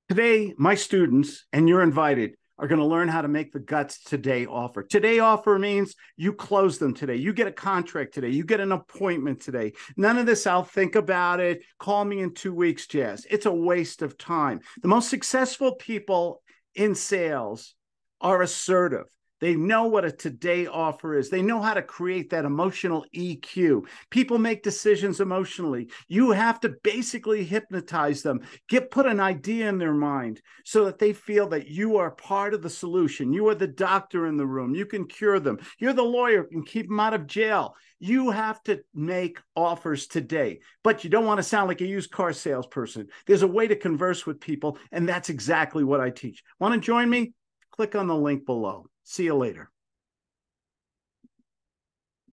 Today, my students, and you're invited, are going to learn how to make the G.U.T.S today offer. Today offer means you close them today. You get a contract today. You get an appointment today. None of this, I'll think about it. Call me in 2 weeks, jazz. It's a waste of time. The most successful people in sales are assertive. They know what a today offer is. They know how to create that emotional EQ. People make decisions emotionally. You have to basically hypnotize them, put an idea in their mind so that they feel that you are part of the solution. You are the doctor in the room. You can cure them. You're the lawyer who can keep them out of jail. You have to make offers today, but you don't want to sound like a used car salesperson. There's a way to converse with people, and that's exactly what I teach. Want to join me? Click on the link below. See you later.